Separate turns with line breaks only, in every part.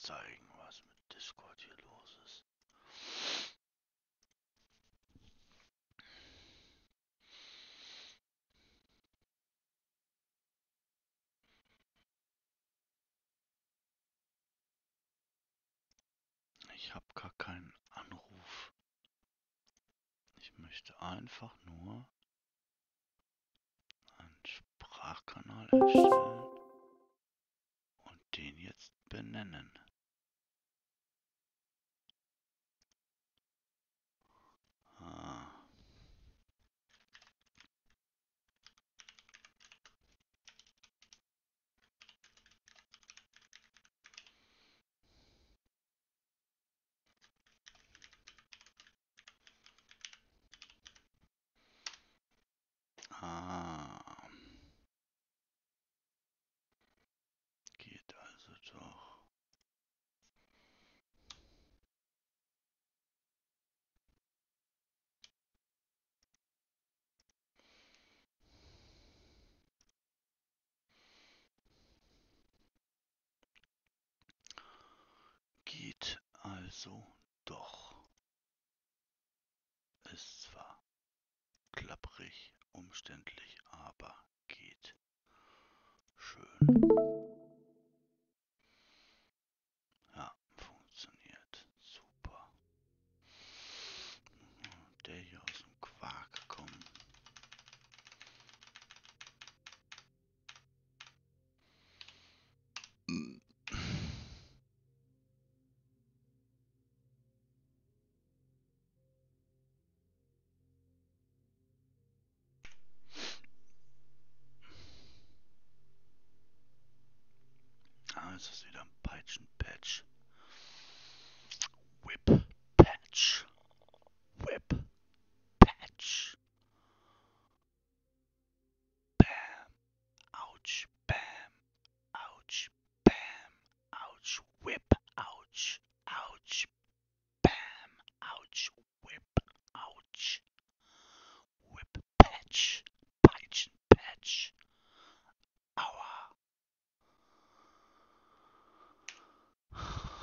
zeigen, was mit Discord hier los ist. Ich habe gar keinen Anruf. Ich möchte einfach nur einen Sprachkanal erstellen und den jetzt benennen. Ah. Ah. Geht also doch. Geht also doch. Ist zwar klapprig, umständlich, aber geht. Schön. Ja, funktioniert. Super. Der hier aus dem Quark kommen. Ah, ist das wieder ein Peitschen-Patch. Whip-Patch. Whip-Patch. Bam. Ouch. Bam. Ouch. Bam. Ouch. Whip. Ouch. Ouch. Bam. Ouch. Whip. Ouch. Whip-Patch. Peitschen-Patch. Aua.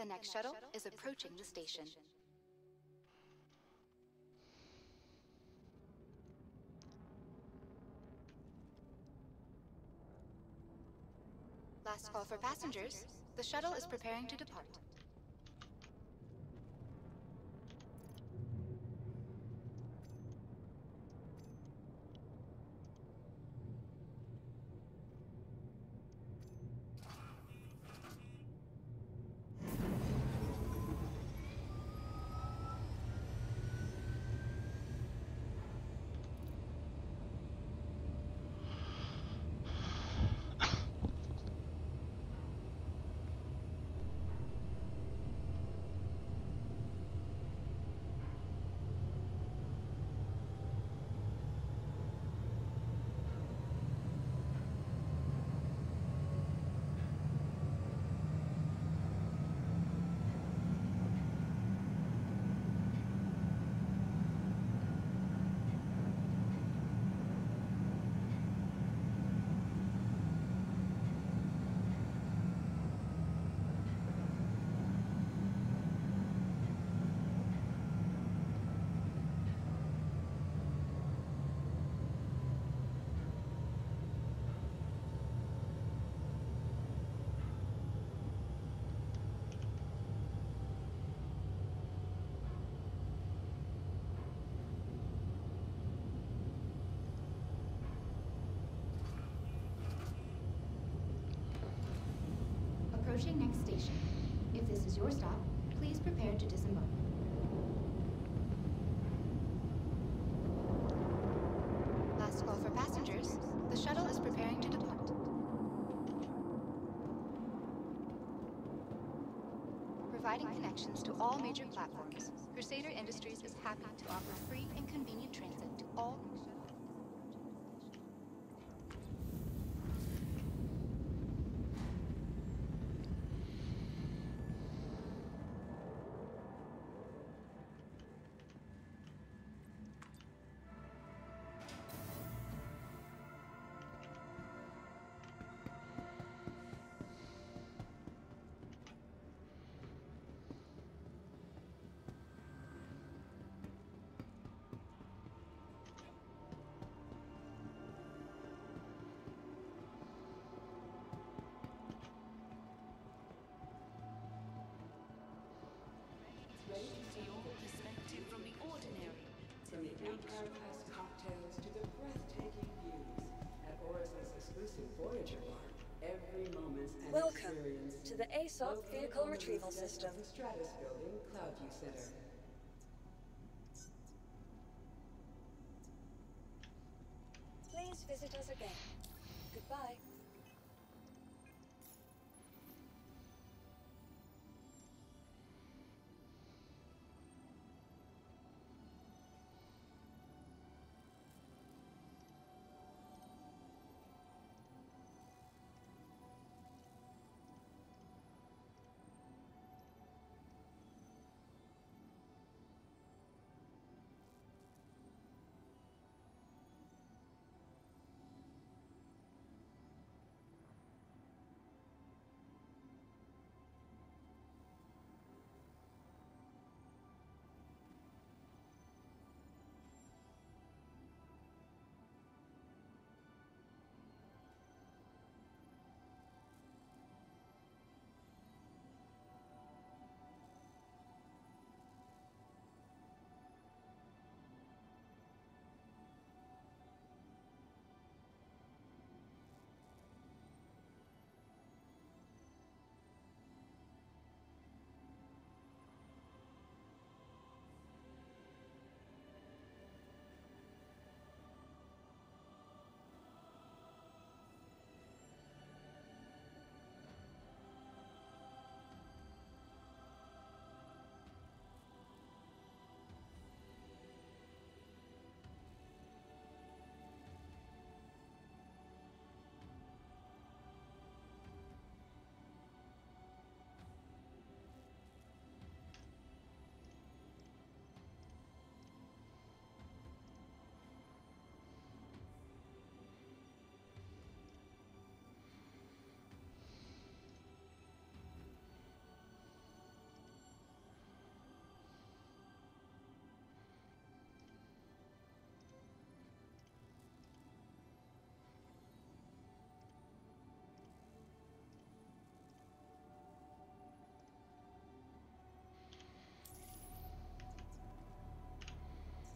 The next shuttle is approaching the station. Last call for passengers. The shuttle is preparing to depart. Approaching next station. If this is your stop, please prepare to disembark. Last call for passengers. The shuttle is preparing to depart. Providing connections to all major platforms, Crusader Industries is happy to offer free and convenient transit to all
Perspective from the ordinary. From the Empire-class cocktails to the breathtaking views at Oris's exclusive Voyager bar, every moment's an
Welcome
experience.
to the ASOC Vehicle Retrieval System.
The Stratus Building, Cloudview Center.
Please visit us again. Goodbye.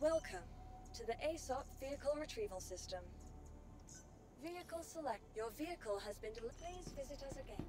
Welcome to the ASOP Vehicle Retrieval System. Vehicle select. Your vehicle has been delivered. Please visit us again.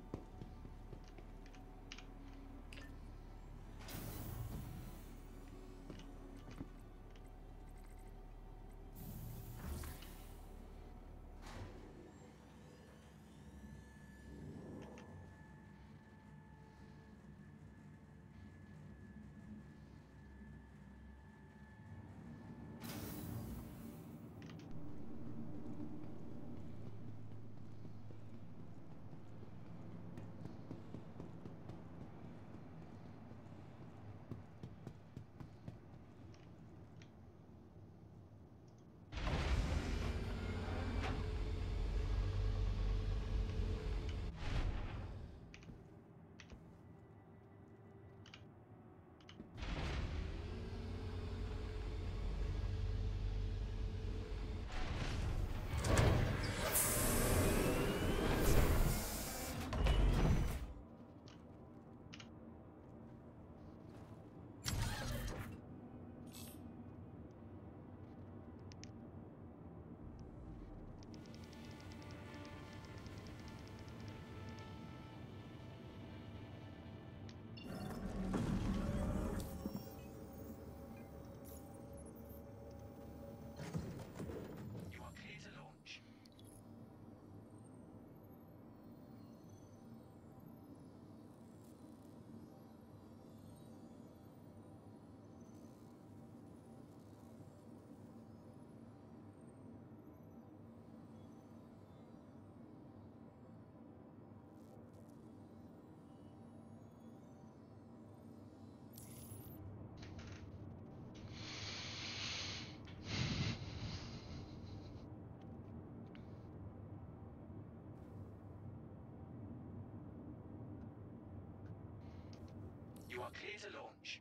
You are clear to launch.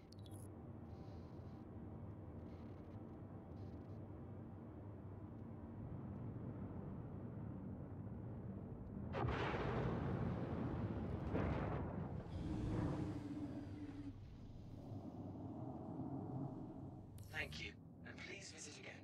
Thank you, and please visit again.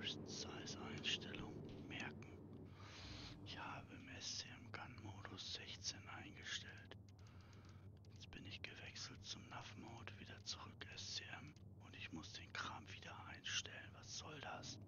Burst Size Einstellung merken. Ich habe im SCM-Gun-Modus 16 eingestellt. Jetzt bin ich gewechselt zum Nav-Mode, wieder zurück SCM und ich muss den Kram wieder einstellen. Was soll das?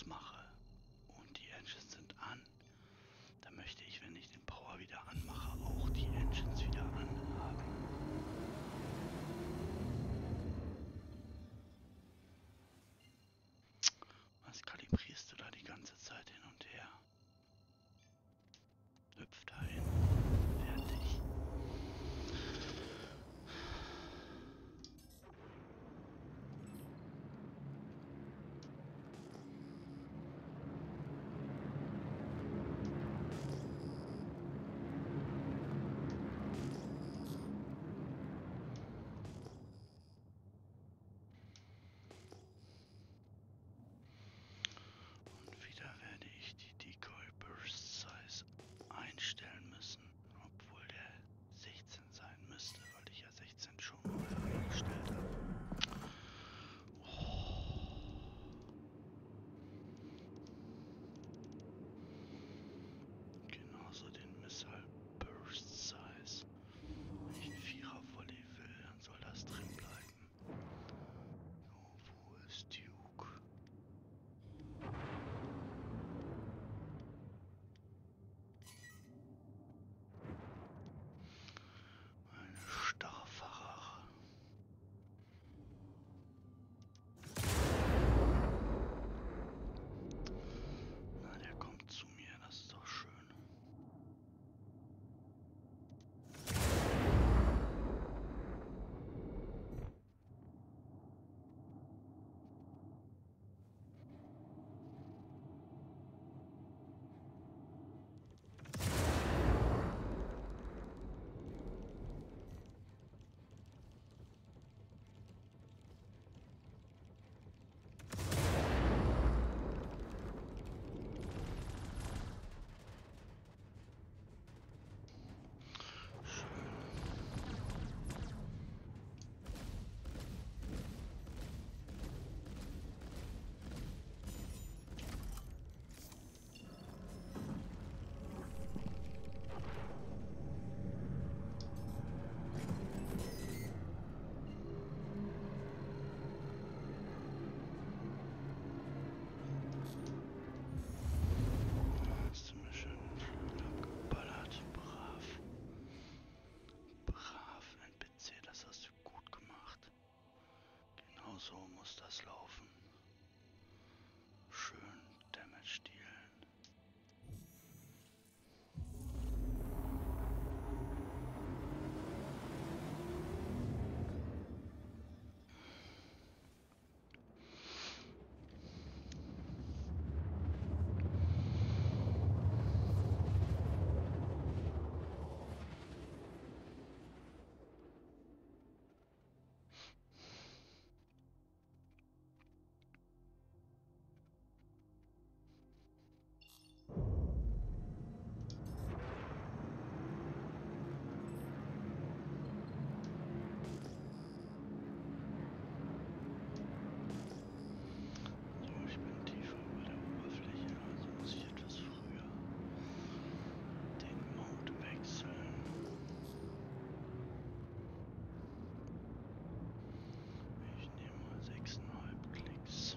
ausmache und die Engines sind an, dann möchte ich, wenn ich den Power wieder anmache, auch die Engines wieder anhaben. Was kalibrierst du da die ganze Zeit hin und her? Hüpf dahin. Fertig. Und wieder werde ich die Decoy Burst Size einstellen müssen, obwohl der 16 sein müsste, weil ich ja 16 schon mal eingestellt habe. Genauso den Missile Burst Size. Wenn ich einen Vierer Volley will, dann soll das drin bleiben. So, wo ist Duke? Eine Starrfahrer. Na, der kommt zu mir, das ist doch schön. Hast du mir schön den Flügel abgeballert? Brav. Brav, NPC, das hast du gut gemacht. Genau so muss das laufen. Schön Damage dealen. So, ich bin tiefer über der Oberfläche, also muss ich etwas früher den Mode wechseln. Ich nehme mal 6,5 Klicks.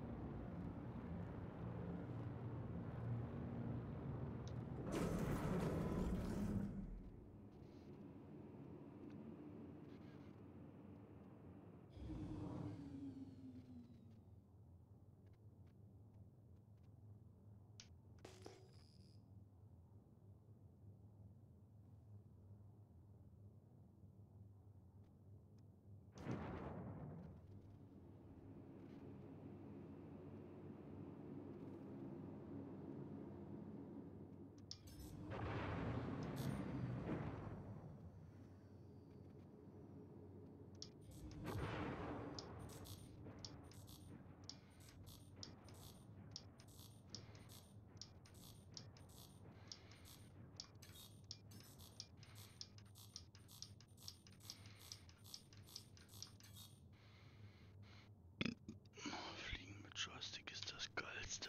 Fliegen mit Joystick ist das Geilste.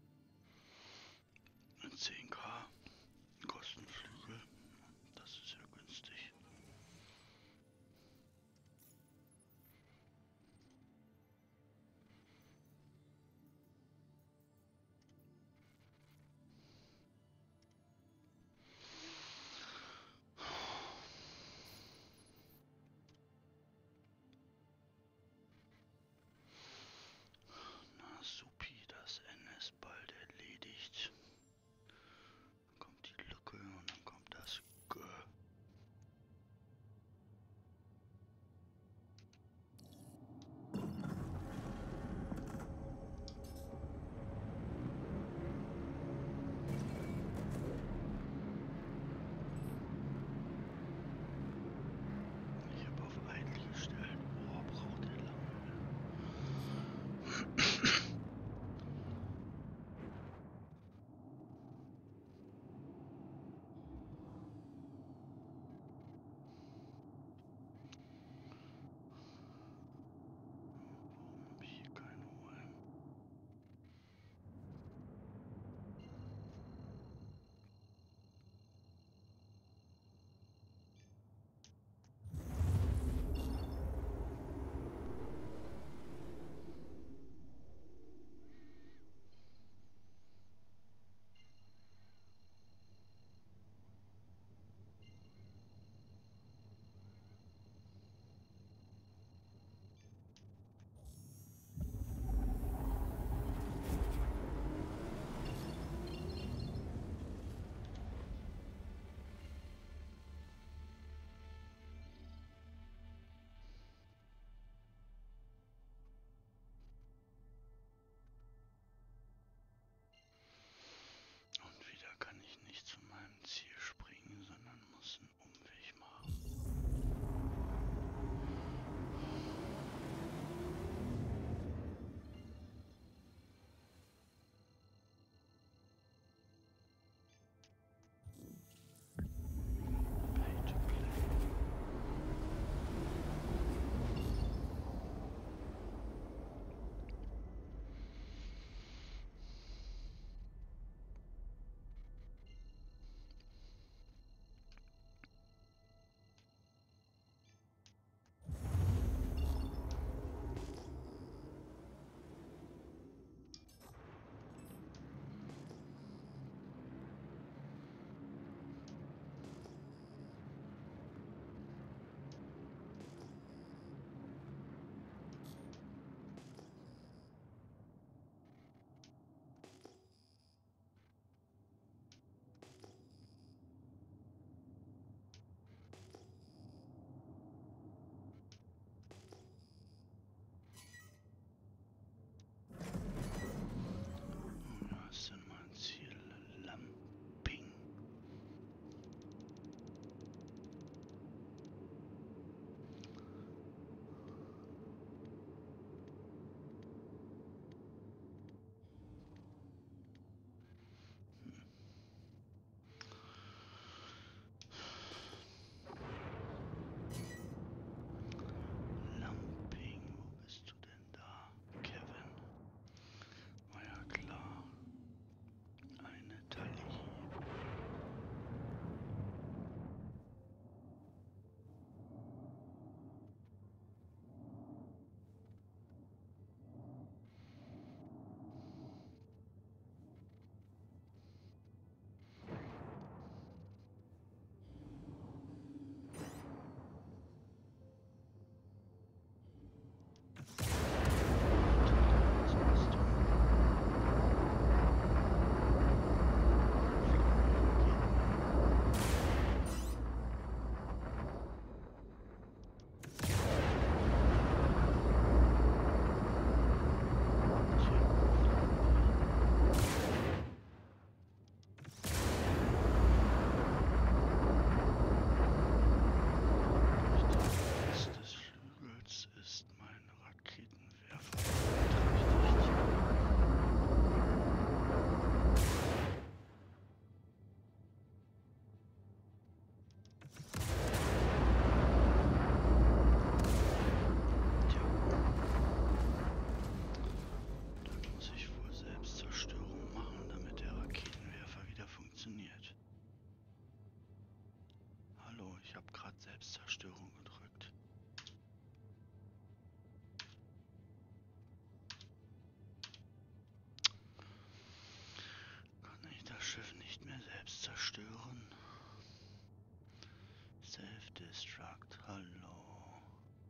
Ein 10K Kostenflügel, das ist ja Selbstzerstörung gedrückt. Kann ich das Schiff nicht mehr selbst zerstören? Self-Destruct, hallo.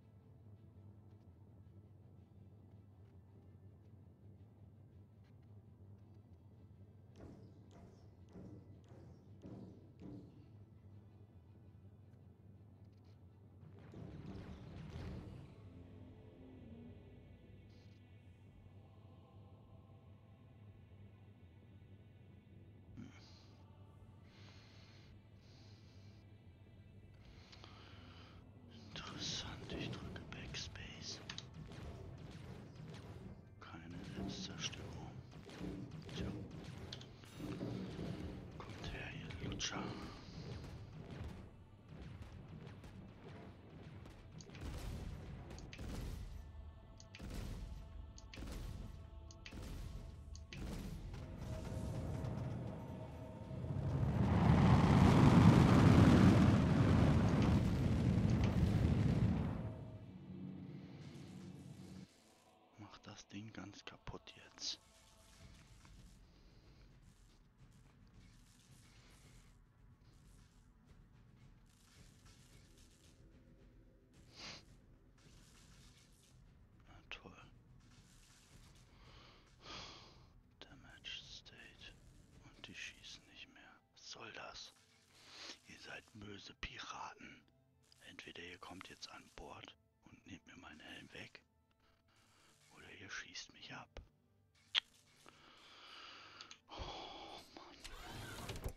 Interessant, ich drücke Backspace. Keine Selbstzerstörung. Tja. Kommt her, ihr Lutscher. Mach das Ding ganz kaputt jetzt. Na toll. Damage State. Und die schießen nicht mehr. Was soll das? Ihr seid böse Piraten. Entweder ihr kommt jetzt an Bord und nehmt mir meinen Helm weg, oder ihr schießt mich ab. Oh Mann.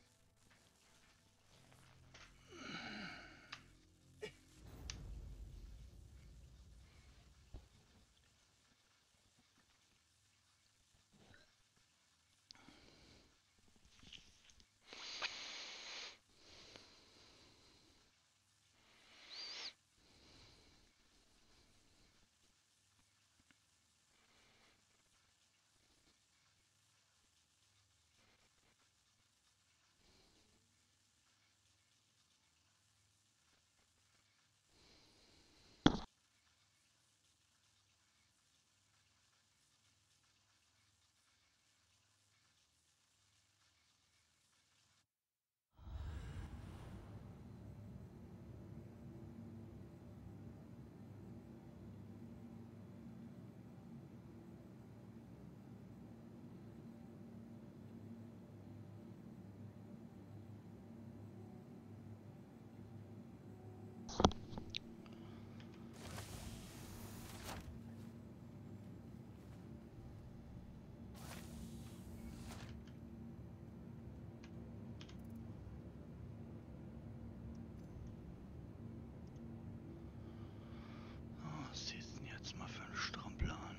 Was sieht denn jetzt mal für ein Stromplan?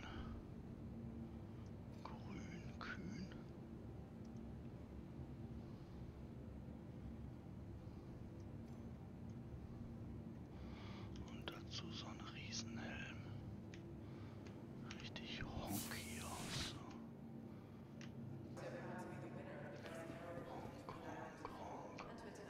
Grün, kühn. Und dazu so ein Riesenhelm. Richtig honky aus. So. Honk, honk, honk.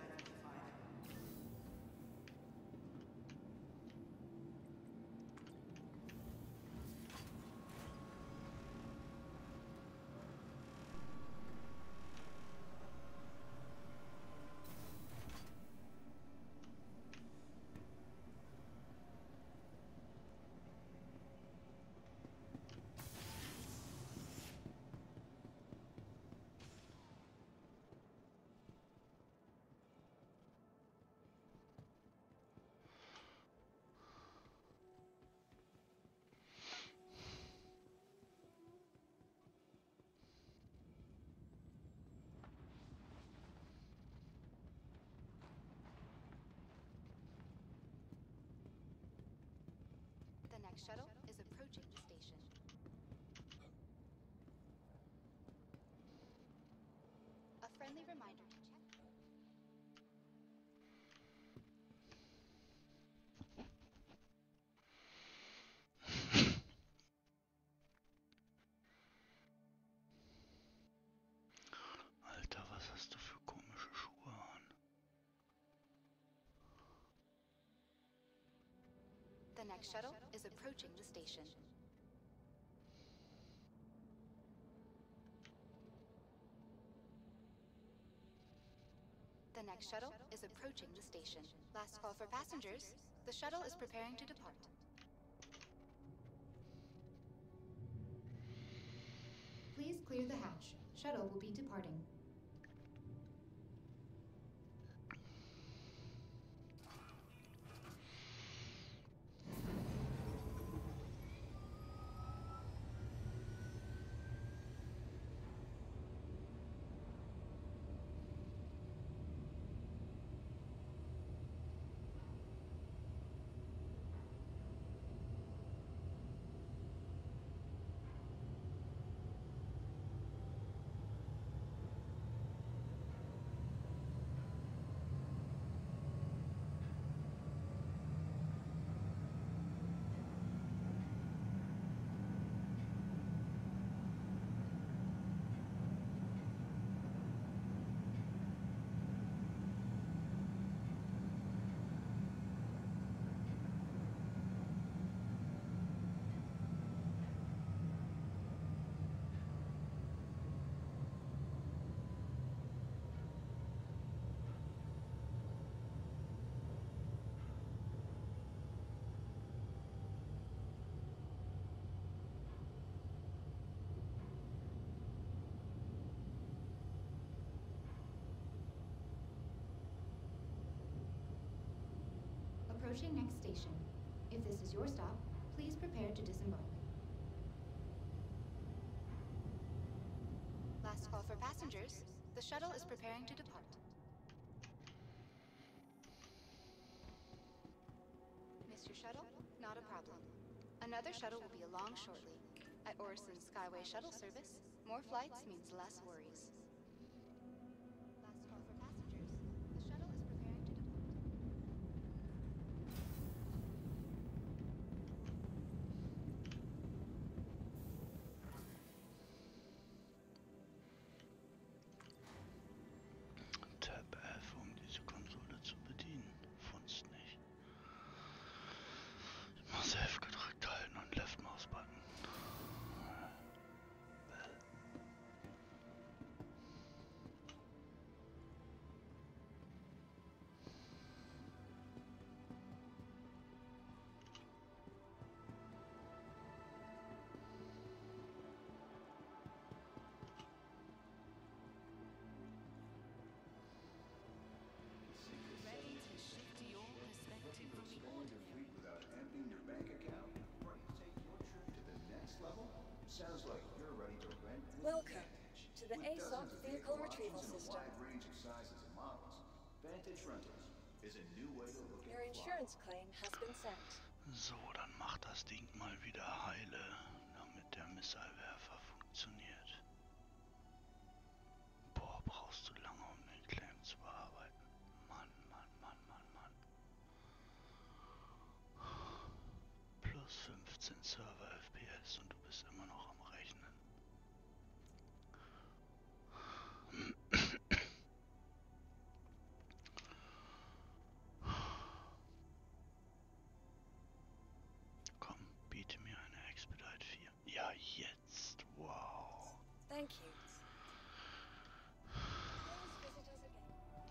The next shuttle is approaching the station. A friendly reminder to check. Alter, was hast du für komische Schuhe an? The next shuttle is approaching the station. The next shuttle is approaching the station. Last call for passengers. The shuttle is preparing to depart. Please clear the hatch. Shuttle will be departing. Approaching next station. If this is your stop, please prepare to disembark. Last call for passengers. The shuttle is preparing to depart. Missed your shuttle? Not a problem. Another shuttle will be along shortly. At Orison Skyway Shuttle Service, more flights means less worries. Last call for passengers. The shuttle is preparing to depart.
Tab F, um diese Konsole zu bedienen. Funzt nicht. Ich muss F gedrückt halten und Left Mouse Button.
Ready to shift your perspective from the ordinary.
Without emptying your bank account? Ready to take your trip to the next level? Sounds like you're ready to rent.
Welcome to the
With
ASOP
dozens of
vehicle
options
retrieval
and
system.
a wide range of sizes and models, Vantage Rentals is a new way to look
Your
at
insurance claim has been sent.
So, dann macht das Ding mal wieder heile, damit der Missilwerfer funktioniert. Boah, brauchst du lange, um den Claim zu bearbeiten. Mann, Mann, Mann, Mann, Mann. Plus 15 Server FPS und du bist immer noch am Rechnen. Komm, biete mir eine Expedite 4. Ja, jetzt. Wow.
Thank you. Please visit us again.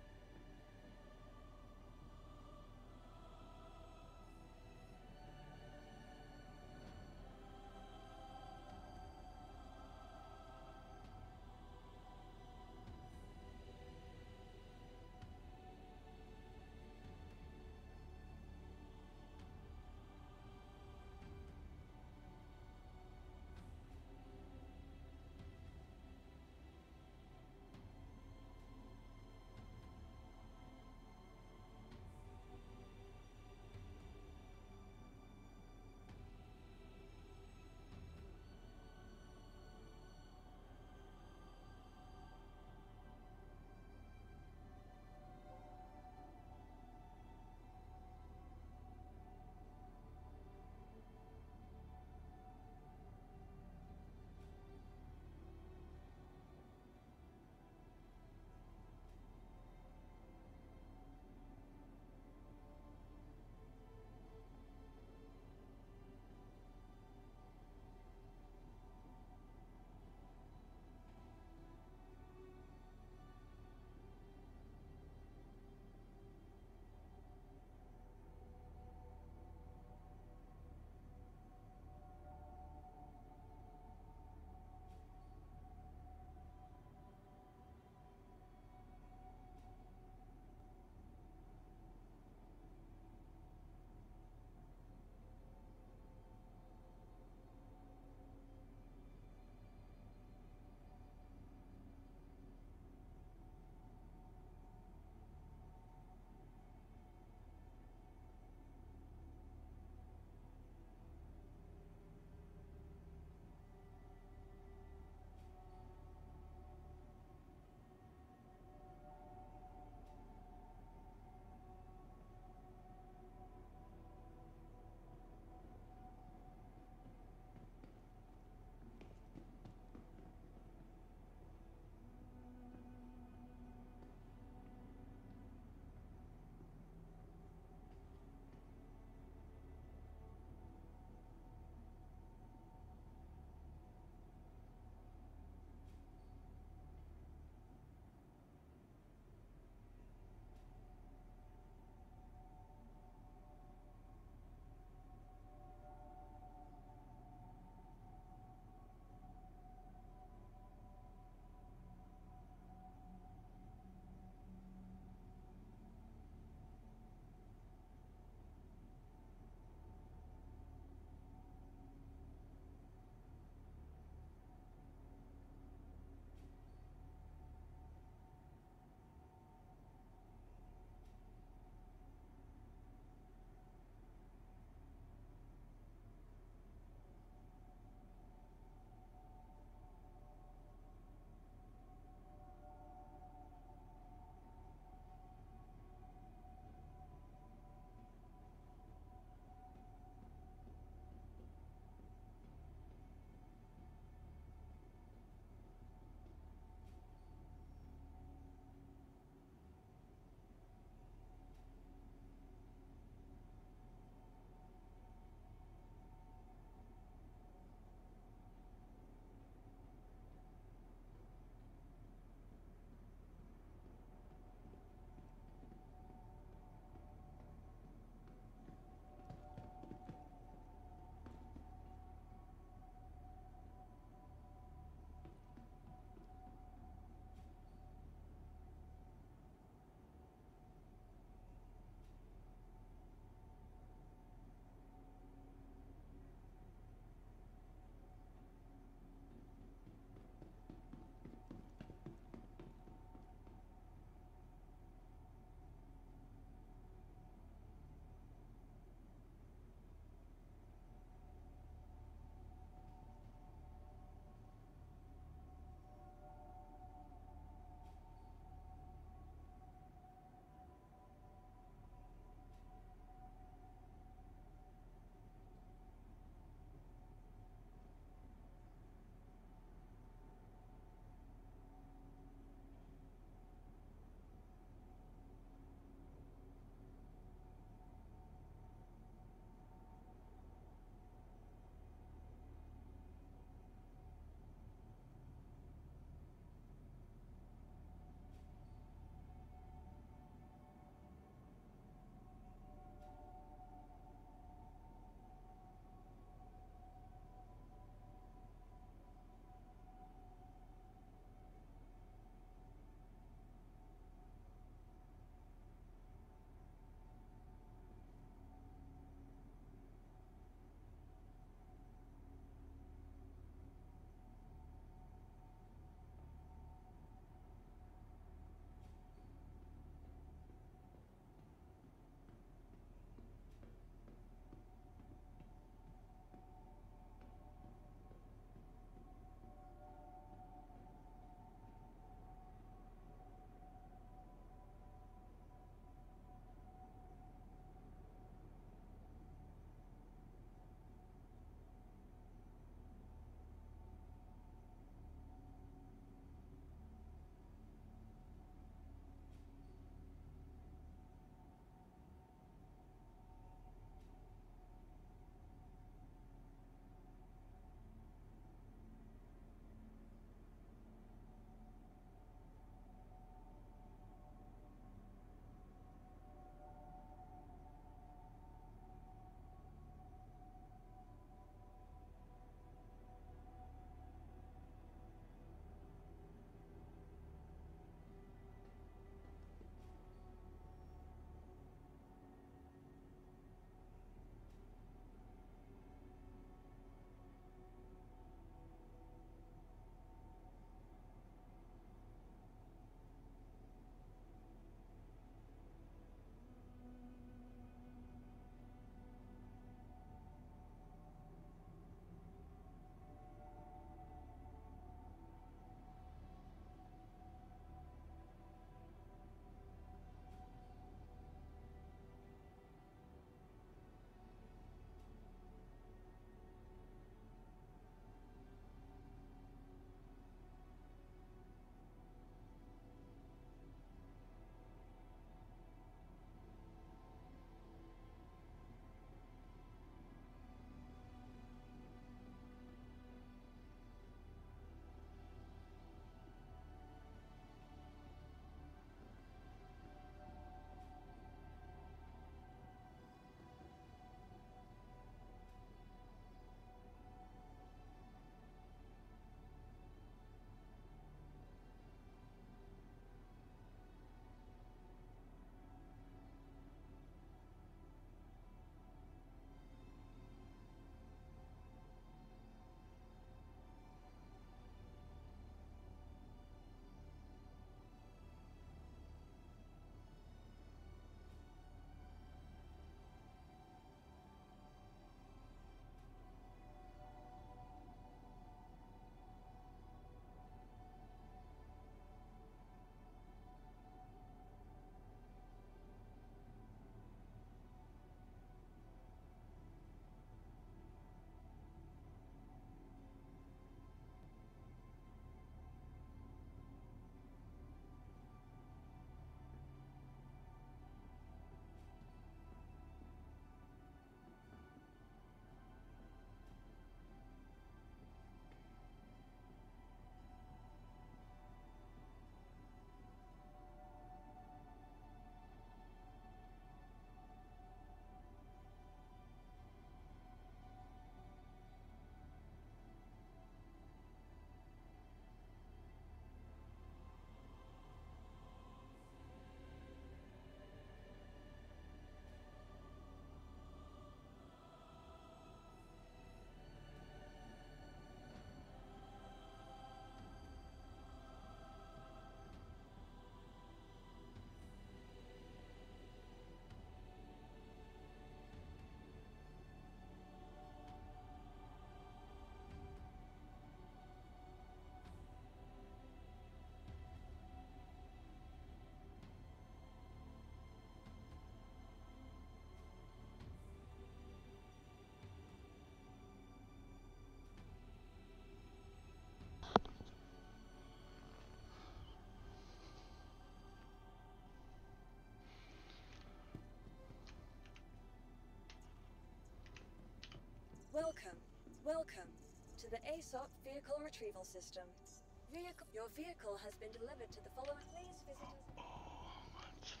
Welcome to the ASOP Vehicle Retrieval System. Your vehicle has been delivered to the following. Please visit us.
Oh, 1,20.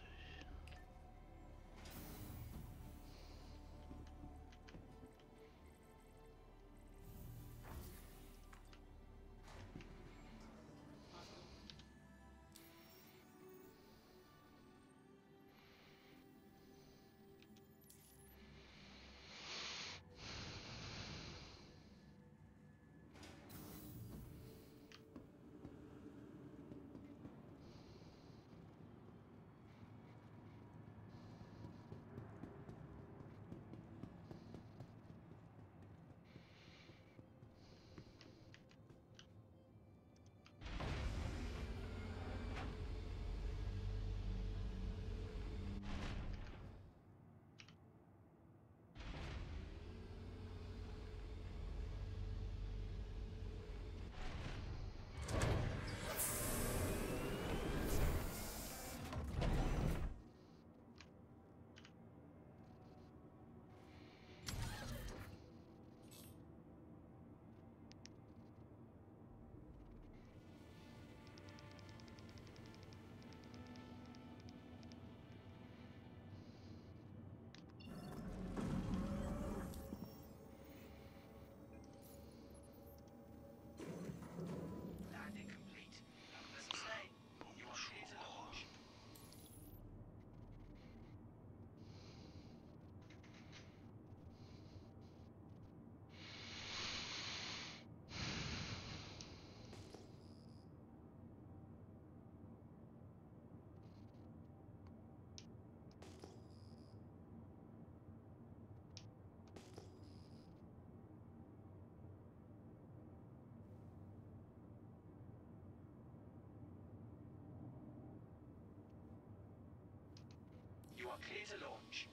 Landing complete. As I say, you are clear to launch. You are clear to launch.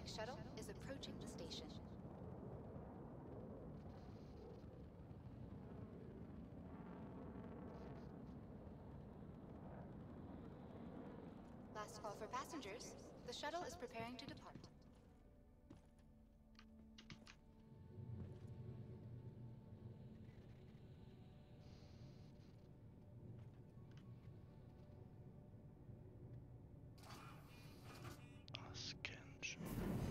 Space shuttle is approaching the station. Last call for passengers. The shuttle is preparing to depart.
Ascension.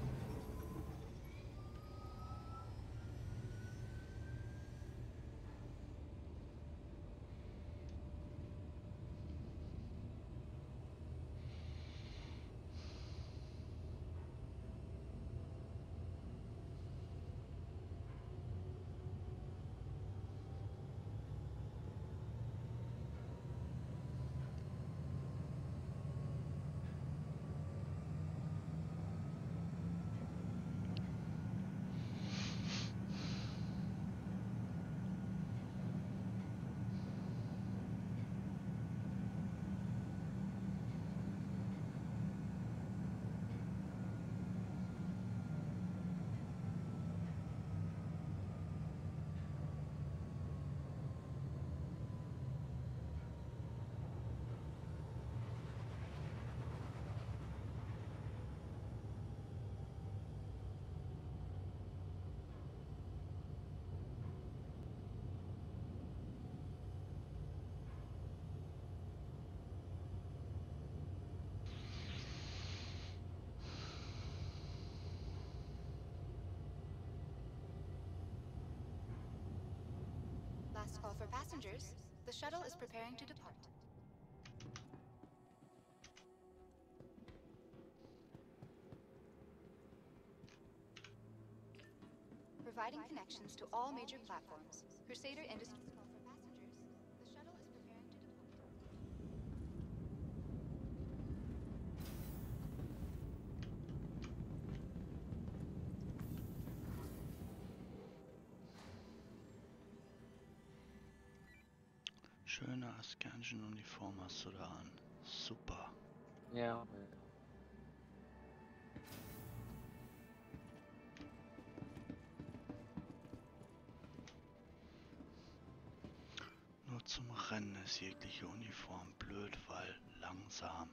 Last call for passengers. The shuttle is preparing to depart. Providing connections to all major platforms. Crusader Industries call for passengers. The shuttle is preparing to depart.
Schöne Ascension-Uniform hast du da an. Super.
Ja.
Nur zum Rennen ist jegliche Uniform blöd, weil langsam.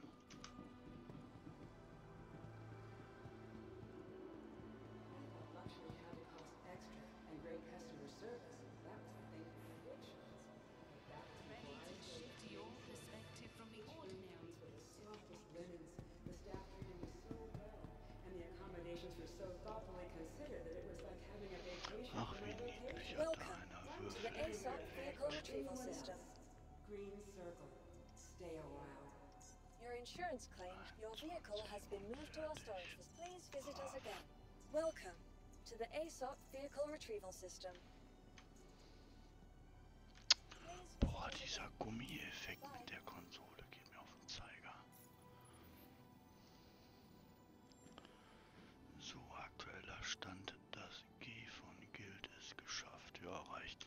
Luxury had to cost extra, and great customer service. That was the thing for the rich ones. But back to the
Ready to
variety
shift
of
your
creation.
perspective from the
Each room
ordinary.
comes with the softest linens. The staff treated me so well, and the accommodations were so thoughtfully considered that it was like having a vacation
Ach,
from
wie
a
niedlich
vacation.
hat da
Welcome
einer
to the
Würfel.
ASOP Vehicle Retrieval System.
Green circle. Stay a while.
Your insurance claim, your vehicle has been moved to our storage facility. Please visit us again. Welcome to the ASOP Vehicle Retrieval System. Please visit
Boah,
us
dieser
again.
Gummieffekt
Bye.
mit der Konsole geht mir auf den Zeiger. So, aktueller Stand. Das G von Guild ist geschafft. Ja, reicht.